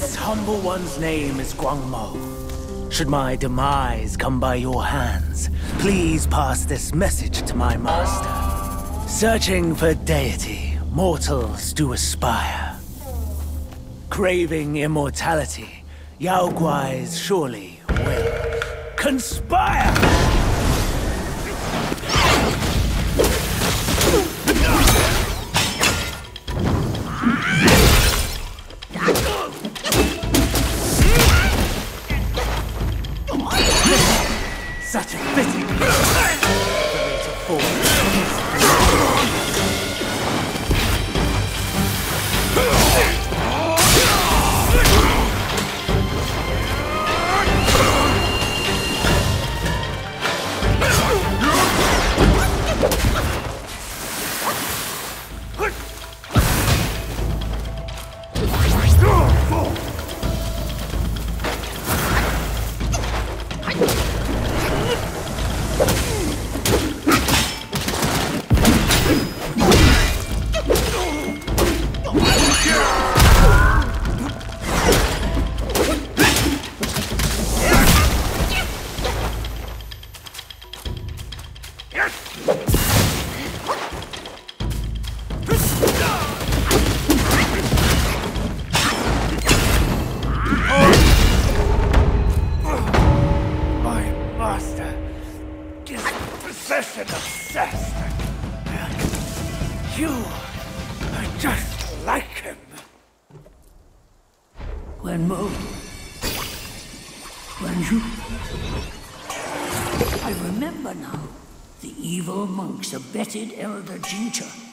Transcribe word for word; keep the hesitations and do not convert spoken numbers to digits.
This humble one's name is Guangmou. Should my demise come by your hands, please pass this message to my master. Searching for deity, mortals do aspire. Craving immortality, Yao Guais surely will conspire! Such a fitting for me to fall. Obsessed. You are just like him. Guangmou. Guangzhou. I remember now. The evil monks abetted Elder Jincha